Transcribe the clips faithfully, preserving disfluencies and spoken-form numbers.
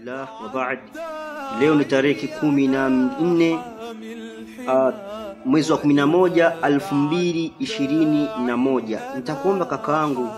Alhamdulillah wa ba'd. Leo ni tarehe kumi na nne uh, mwezi wa kumi na moja elfu mbili ishirini na moja. Nitakuomba kakaangu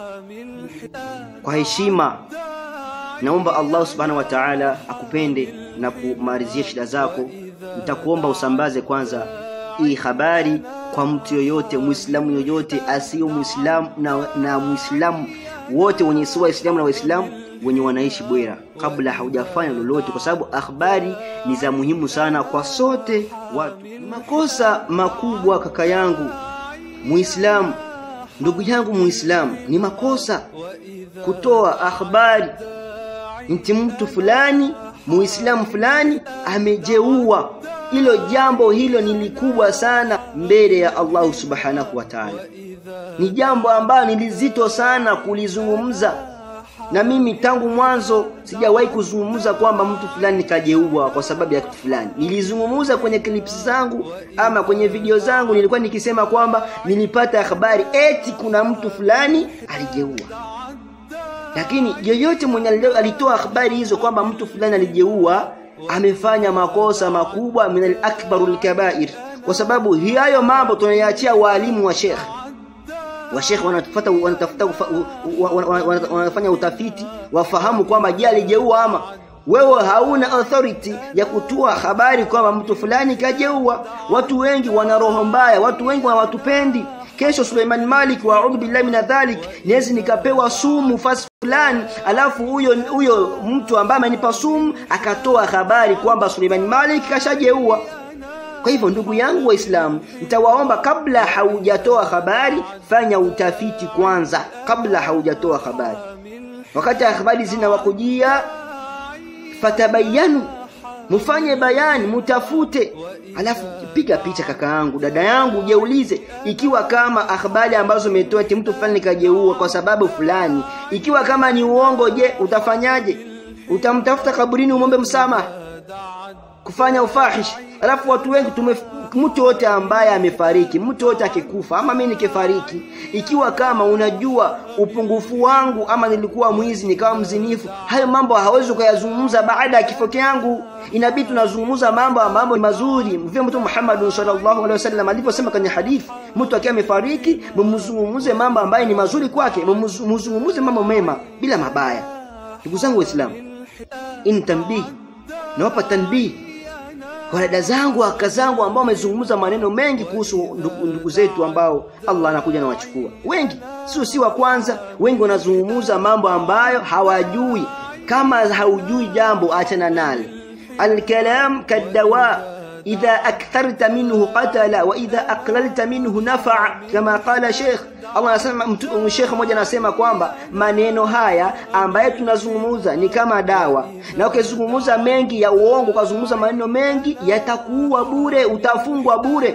kwa heshima, naomba Allah subhanahu wa ta'ala akupende na kumalizia shida zako. Nitakuomba usambaze kwanza hii habari kwa mtu yoyote, Muislamu yoyote, asiyo Muislamu na, na Muislamu wote wenye si Waislamu na Waislamu wenye wanaishi Bwera, kabla haujafanya lolote, kwa sababu habari ni za muhimu sana kwa sote watu. Makosa makubwa kaka yangu Muislamu, ndugu yangu Muislamu, ni makosa kutoa habari inti mtu fulani Muislamu fulani amejeua. Hilo jambo hilo ni likubwa sana mbele ya Allah subhanahu wa ta'ala. Ni jambo ambalo nilizito sana kulizungumza, na mimi tangu mwanzo sijawahi kuzungumza kwamba mtu fulani kajeua kwa sababu ya kitu fulani. Nilizungumza kwenye clips zangu ama kwenye video zangu, nilikuwa nikisema kwamba nilipata habari eti kuna mtu fulani alijeua. Lakini yoyote mwenye alitoa habari hizo kwamba mtu fulani alijeua amefanya makosa makubwa, min al-akbarul kabair, kwa sababu hayo mambo tunayaachia walimu wa sheikh. Wa sheikh wanatafuta wanatafuta wanafanya utafiti wafahamu kwamba je alijeua ama. Wewe hauna authority ya kutoa habari kwamba mtu fulani kajeua. Watu wengi wana roho mbaya, watu wengi hawatupendi. Kesho Suleiman Malik wa a'udhu billahi minadhalik, niwezi nikapewa sumu fasi fulani, alafu huyo huyo mtu ambaye amenipa sumu akatoa habari kwamba Suleiman Malik kashajeua. Kwa hivyo ndugu yangu Waislamu, nitawaomba kabla haujatoa habari fanya utafiti kwanza, kabla haujatoa habari. Wakati habari zinawakujia fatabayanu, mufanye bayani, mutafute, alafu piga picha kaka yangu, dada yangu, jeulize ikiwa kama habari ambazo umetoa eti mtu fulani kajeua kwa sababu fulani, ikiwa kama ni uongo, je utafanyaje? Utamtafuta kaburini umombe msamaha, kufanya ufahish? Alafu watu wengi tume mtu wote ambaye amefariki, mtu wote akikufa ama mimi nikifariki, ikiwa kama unajua upungufu wangu ama nilikuwa mwizi nikawa mzinifu, hayo mambo hawezi kuyazungumza baada ya kifo changu. Inabidi tunazungumza mambo mambo mazuri. Mtume Mtume Muhammad sallallahu alaihi wasallam aliposema kwenye hadithi, mtu akiwa amefariki mumzungumze mambo ambayo ni mazuri kwake, mumzungumze mambo mema bila mabaya. Ndugu zangu Waislamu, in tanbih, nawapa tanbih kwa dada zangu aka zangu ambao wamezungumza maneno mengi kuhusu ndugu, ndugu zetu ambao Allah anakuja na wachukua. Wengi sio si wa kwanza, wengi wanazungumza mambo ambayo hawajui. Kama haujui jambo achana nalo. Al-kalam kadawa, idha aktharta minhu qatala wa idha aqlalta minhu nafa'a, kama qala Sheikh. Allah anasema, mtu Sheikh mmoja anasema kwamba maneno haya ambayo tunazungumza ni kama dawa, na ukizungumza mengi ya uongo, ukazungumza maneno mengi, yatakuwa bure, utafungwa bure.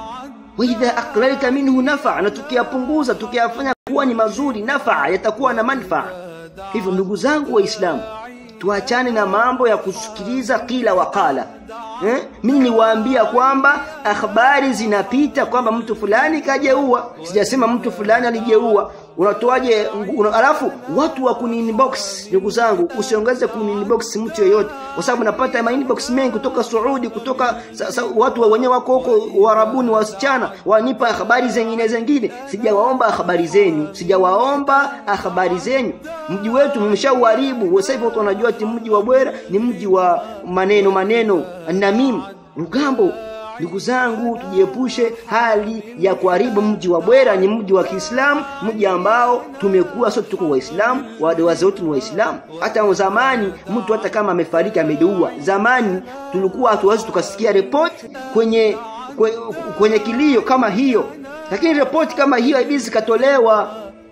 Wa idha aqlalta minhu nafa'a, na tukiyapunguza tukiyafanya kuwa ni mazuri, nafa'a, yatakuwa na manufaa. Hivyo ndugu zangu Waislamu, tuachane na mambo ya kusikiliza kila wakala. Eh? Mimi niwaambia kwamba habari zinapita kwamba mtu fulani kajeua, sijasema mtu fulani alijeua. Unatoaje una, alafu watu wa kuninbox? Ndugu zangu, usiongeze kuninbox mtu yoyote, kwa sababu napata inbox mengi kutoka Saudi, kutoka sa, sa, watu wa wenyewe wako huko Warabuni, wasichana wanipa habari zingine zingine. Sijawaomba habari zenu, sijawaomba habari zenu. Mji wetu mmeshauharibu. Sasa hivi watu wanajua ati mji wa Bwera ni mji wa maneno maneno, namim, rugambo. Ndugu zangu, tujiepushe hali ya kuharibu mji wa Bwera. Ni mji wa Kiislamu, mji ambao tumekuwa sote tuko Waislamu, wazee wetu ni Waislamu. Hata zamani mtu hata kama amefariki amejeua, zamani tulikuwa hatuwezi tukasikia report kwenye kwenye kilio kama hiyo, lakini report kama hiyo ibisi katolewa.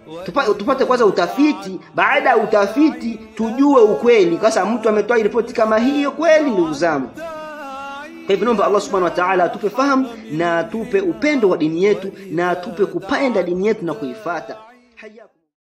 Tupate kwanza utafiti, baada ya utafiti tujue ukweli kasa mtu ametoa ripoti kama hiyo kweli. Ndugu zangu, kwa hivyo naomba Allah subhanahu wa ta'ala atupe fahamu na atupe upendo wa dini yetu na atupe kupenda dini yetu na kuifuata.